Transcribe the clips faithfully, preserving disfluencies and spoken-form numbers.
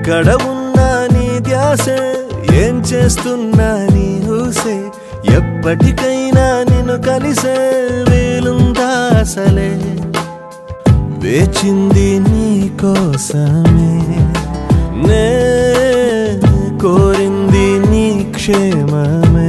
ఎక్కడ ఉన్నా నీ ధ్యాసే, ఏం చేస్తున్నా నీ ఊసే, ఎప్పటికైనా నిన్ను కలిసే వీలుందా అసలే, వేచింది నీ కోసమే, నే కోరింది నీ క్షేమమే.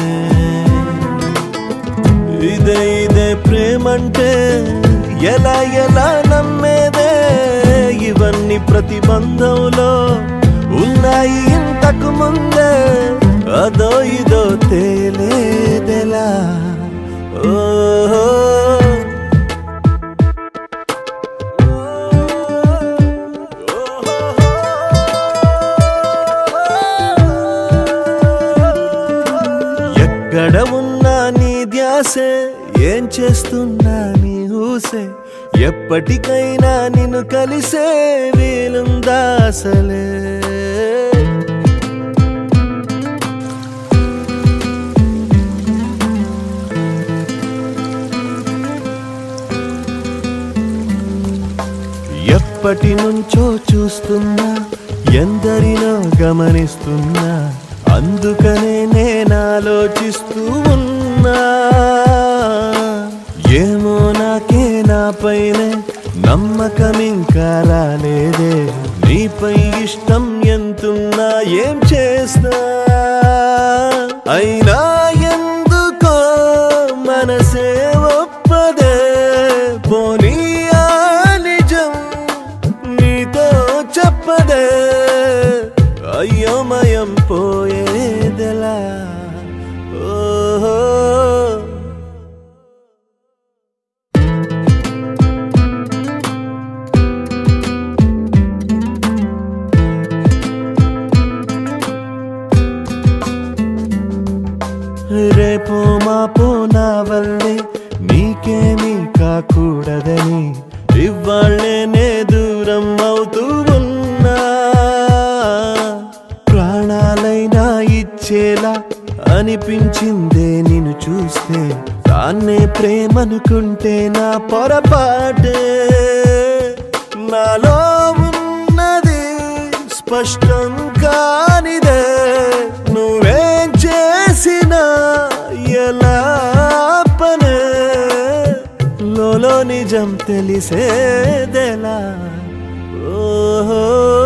ఇదే ఇదే ప్రేమంటే ఎలా ఎలా నమ్మేదే, ఇవన్నీ ప్రతిబంధంలో ఉన్నాయి ఇంతకు ముందే, అదో ఇదో తేలేదెలా. ఓహో ఎక్కడ ఉన్నా నీ ధ్యాసే, ఏం చేస్తున్నా నీ ఊసే, ఎప్పటికైనా నిన్ను కలిసే వీలుందా అసలే. ఎప్పటి నుంచో చూస్తున్నా, ఎందరినో గమనిస్తున్నా, అందుకనే నేనాలోచిస్తూ ఉన్నా. ఏమో నాకే నా పైనే నమ్మకం ఇంకా రాలేదే, నీపై ఇష్టం ఎంతున్నా ఏం చేస్తా, అయినా ఎందుకో మనసే ఒప్పదే, పోనీ ఆ నిజం నీతో చెప్పదే, అయోమయం పోయేదెలా. ఓహో రేపో మాపో నా వల్లే నీకేమీ కాకూడదని, ఇవ్వాళ్ళేనే దూరం అవుతూ ఉన్నా. ప్రాణాలైనా ఇచ్చేలా అనిపించిందే నిన్ను చూస్తే, దాన్నే ప్రేమనుకుంటే నా పొరపాటే. నాలో ఉన్నది స్పష్టం కానిదే, నువ్వేం చేసినా ఎలా పనే, లోలో నిజం తెలిసేదెలా. ఓహో